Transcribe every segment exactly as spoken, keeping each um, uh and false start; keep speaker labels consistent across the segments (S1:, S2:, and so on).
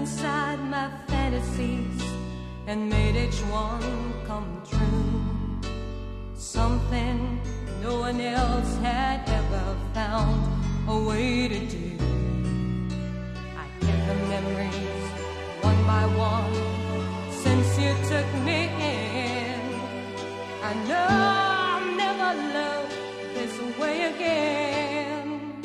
S1: inside my fantasies and made each one come true. Something no one else had ever found a way to do. I get the memories one by one since you took me in. I know I'll never love this way again.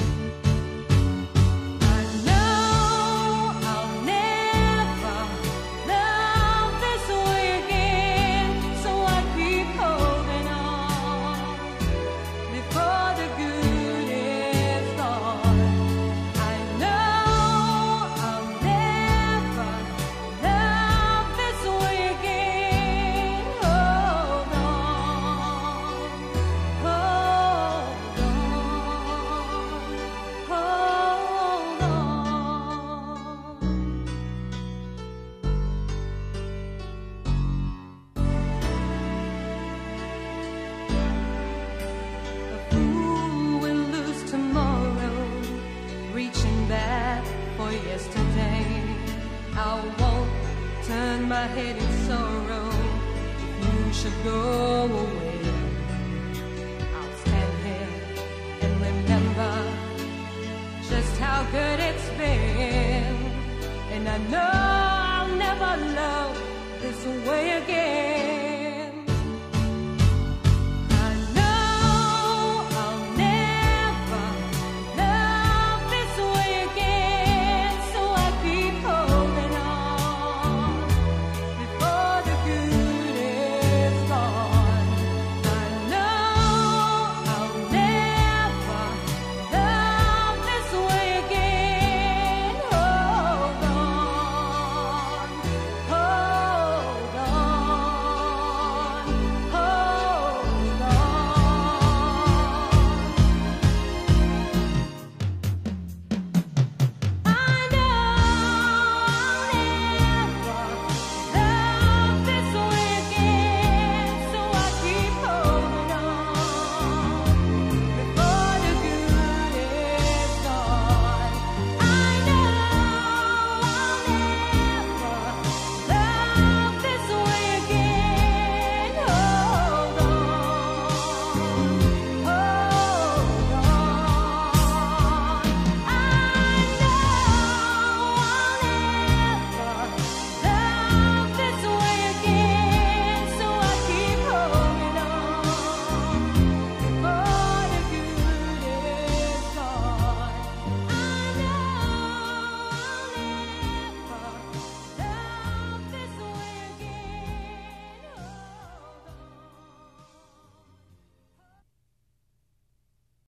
S1: I know I'll never love this way again, so I keep holding on before the good is gone. I know I'll never love this way again. Hold on, hold on, hold on. A fool will lose tomorrow, reaching back for yesterday. I won't turn my head in sorrow if you should go away. I'll stand here and remember just how good it's been, and I know I'll never love this way again.